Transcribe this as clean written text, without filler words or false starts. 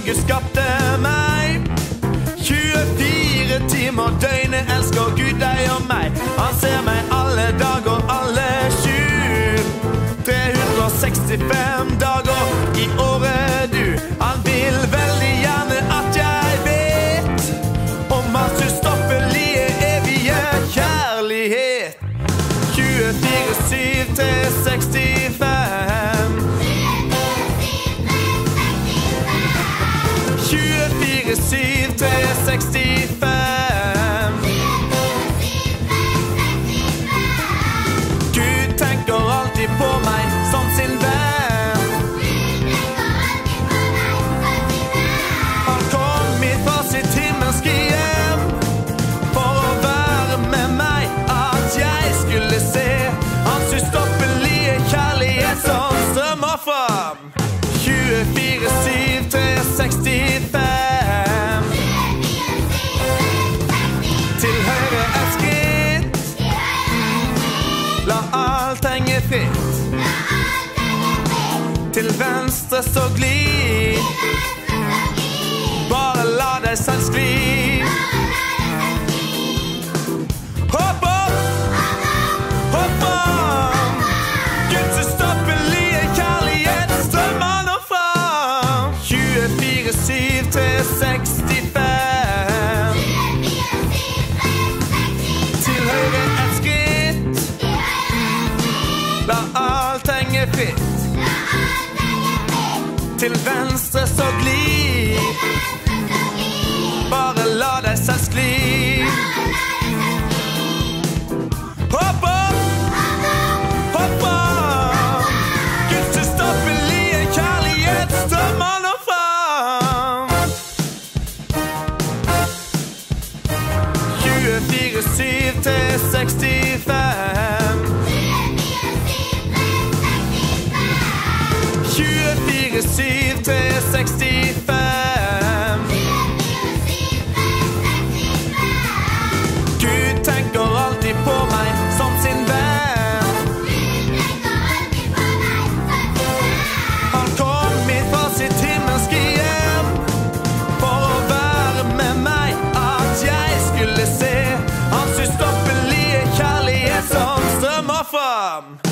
Gud skapte meg. 24 timer døgnet elsker Gud deg og meg. Han ser meg alle dager, alle 365 dager i året du. Han vil veldig gjerne at jeg vet om hans ustoppelige evige kjærlighet. 24/7 til 65. 24/7 til 65. Gud tenker alltid på meg som sin venn. Han kom hit fra sitt himmelske hjem for å være med meg, at jeg skulle se hans ustoppelige kjærlighet som strømmer fram. 24/7 til 65. Til høyre et skritt. La alt henge fritt. Til venstre så gli. Bare la deg selv skli. Hopp opp, hopp opp. Guds ustoppelige kjærlighet strømmer nå fram. 24/7 til 65. Til høyre et skritt. La alt henge fritt. Til venstre så gli. Bare la deg selv skli. Hopp opp, hopp opp. Guds ustoppelige kjærlighet strømmer nå fram. 24/7 til 65. 24/7 til 65. Gud tenker alltid på meg som sin venn. Han kom hit fra sitt himmelske hjem for å være med meg, at jeg skulle se hans ustoppelige kjærlighet som strømmer fram.